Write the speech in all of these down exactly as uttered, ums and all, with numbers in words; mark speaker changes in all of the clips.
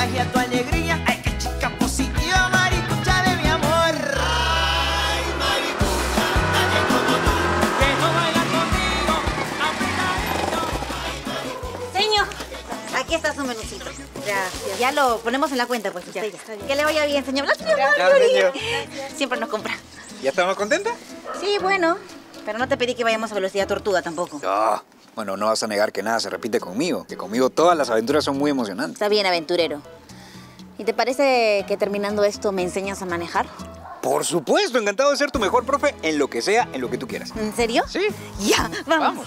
Speaker 1: contagia tu alegría. Ay, qué chica positiva, maricucha de mi amor. Ay, maricucha, nadie como tú. Que no baila conmigo, apretadito.
Speaker 2: Señor, aquí está su menucito. Gracias. Ya lo ponemos en la cuenta, pues. Ya, ya está bien. Que le vaya bien, señor. Gracias,
Speaker 3: señor.
Speaker 2: Siempre nos compra.
Speaker 3: ¿Ya estamos contentas?
Speaker 2: Sí, bueno. Pero no te pedí que vayamos a velocidad tortuga tampoco.
Speaker 3: No. Bueno, no vas a negar que nada se repite conmigo. Que conmigo todas las aventuras son muy emocionantes.
Speaker 2: Está bien, aventurero. ¿Y te parece que terminando esto me enseñas a manejar?
Speaker 3: Por supuesto, encantado de ser tu mejor profe en lo que sea, en lo que tú quieras.
Speaker 2: ¿En serio?
Speaker 3: Sí.
Speaker 2: Ya, vamos.
Speaker 3: Vamos.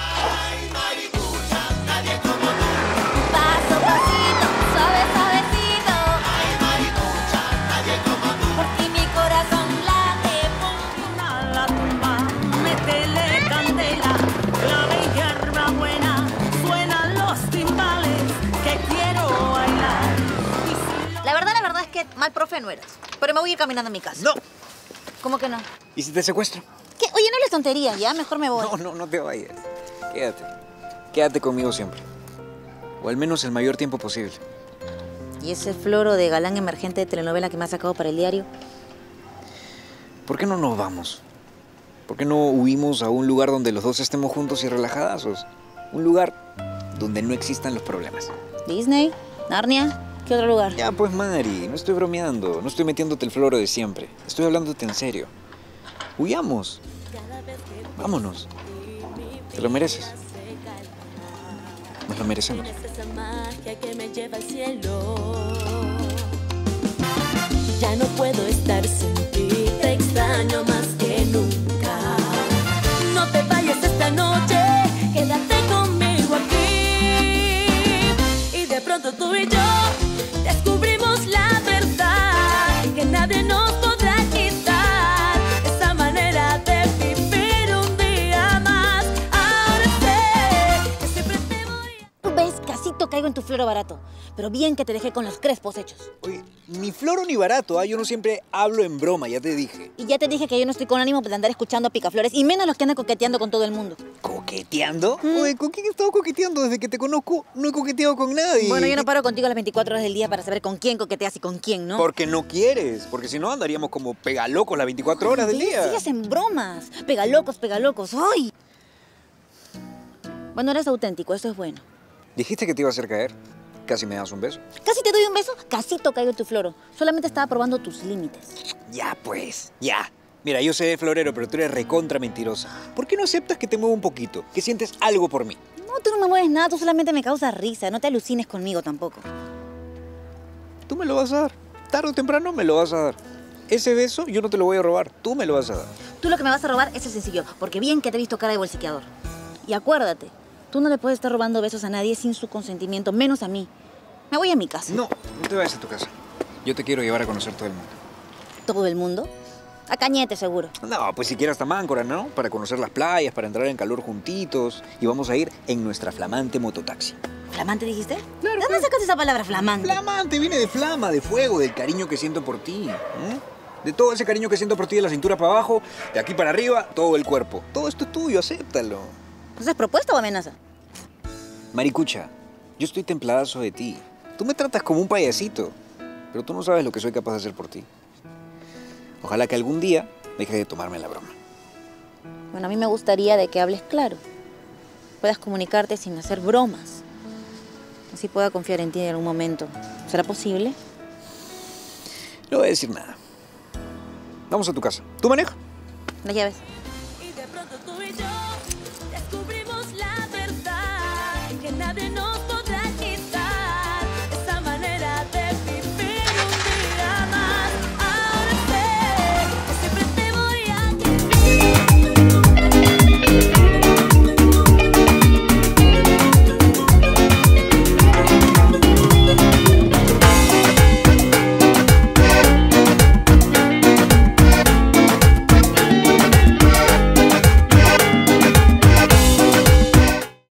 Speaker 2: Paso, pasito, suave, suavecito.
Speaker 1: Ay, maricucha, nadie como tú.
Speaker 2: Por ti mi corazón late,
Speaker 4: A la tumba, métele candela, clave y hierba buena, suenan los timbales que quiero bailar. Y si lo-
Speaker 2: La verdad, la verdad es que mal profe no eras. Pero me voy a ir caminando a mi casa.
Speaker 3: No.
Speaker 2: ¿Cómo que no?
Speaker 3: ¿Y si te secuestro?
Speaker 2: ¿Qué? Oye, no hables tonterías, ya. Mejor me voy.
Speaker 3: No, no, no te vayas. Quédate. Quédate conmigo siempre. O al menos el mayor tiempo posible.
Speaker 2: ¿Y ese floro de galán emergente de telenovela que me ha sacado para el diario?
Speaker 3: ¿Por qué no nos vamos? ¿Por qué no huimos a un lugar donde los dos estemos juntos y relajadazos? Un lugar donde no existan los problemas.
Speaker 2: ¿Disney? ¿Narnia? ¿Qué otro lugar?
Speaker 3: Ya, pues, Mari, no estoy bromeando. No estoy metiéndote el floro de siempre. Estoy hablándote en serio. Huyamos. Vámonos. Te lo mereces. Nos lo merecemos.
Speaker 5: Esa magia que me lleva al cielo. Ya no puedo estar sin ti, te extraño más que nunca. No te vayas esta noche, quédate conmigo aquí. Y de pronto tú y yo descubrimos la verdad, que nadie nos podrá quitar esa manera de vivir un día más. Ahora sé que siempre te voy a...
Speaker 2: Tú ves, casito caigo en tu floro barato. Pero bien que te dejé con los crespos hechos.
Speaker 3: Oye, ni floro ni barato, ¿ah? Yo no siempre hablo en broma, ya te dije.
Speaker 2: Y ya te dije que yo no estoy con ánimo de andar escuchando a picaflores, y menos los que andan coqueteando con todo el mundo.
Speaker 3: ¿Coqueteando? Oye, ¿con quién he estado coqueteando? Desde que te conozco, no he coqueteado con nadie.
Speaker 2: Bueno, yo no paro contigo las veinticuatro horas del día para saber con quién coqueteas y con quién, ¿no?
Speaker 3: Porque no quieres, porque si no andaríamos como pegalocos las veinticuatro horas del
Speaker 2: Sí,
Speaker 3: día.
Speaker 2: sigues en bromas. Pega locos, pega locos. ¡Ay! Bueno, eres auténtico, eso es bueno.
Speaker 3: Dijiste que te iba a hacer caer. Casi me das un beso.
Speaker 2: Casi te doy un beso, casito caigo en tu floro. Solamente estaba probando tus límites.
Speaker 3: Ya, pues, ya. Mira, yo sé de florero, pero tú eres recontra mentirosa. ¿Por qué no aceptas que te muevo un poquito? Que sientes algo por mí.
Speaker 2: No, tú no me mueves nada, tú solamente me causas risa. No te alucines conmigo tampoco.
Speaker 3: Tú me lo vas a dar. Tarde o temprano me lo vas a dar. Ese beso yo no te lo voy a robar. Tú me lo vas a dar.
Speaker 2: Tú lo que me vas a robar es el sencillo, porque bien que te he visto cara de bolsiqueador. Y acuérdate, tú no le puedes estar robando besos a nadie sin su consentimiento, menos a mí. Me voy a mi casa.
Speaker 3: No, no te vayas a tu casa. Yo te quiero llevar a conocer todo el mundo.
Speaker 2: ¿Todo el mundo? A Cañete, seguro.
Speaker 3: No, pues siquiera hasta Máncora, ¿no? Para conocer las playas, para entrar en calor juntitos. Y vamos a ir en nuestra flamante mototaxi.
Speaker 2: ¿Flamante dijiste?
Speaker 3: Claro,
Speaker 2: ¿De dónde
Speaker 3: pues.
Speaker 2: sacaste esa palabra flamante?
Speaker 3: Flamante, viene de flama, de fuego, del cariño que siento por ti. ¿eh? De todo ese cariño que siento por ti de la cintura para abajo, de aquí para arriba, todo el cuerpo. Todo esto es tuyo, acéptalo.
Speaker 2: ¿Eso es propuesta o amenaza?
Speaker 3: Maricucha, yo estoy templadazo de ti. Tú me tratas como un payasito, pero tú no sabes lo que soy capaz de hacer por ti. Ojalá que algún día dejes de tomarme la broma.
Speaker 2: Bueno, a mí me gustaría de que hables claro. Puedas comunicarte sin hacer bromas. Así pueda confiar en ti en algún momento. ¿Será posible?
Speaker 3: No voy a decir nada. Vamos a tu casa. ¿Tú manejas?
Speaker 2: Las llaves.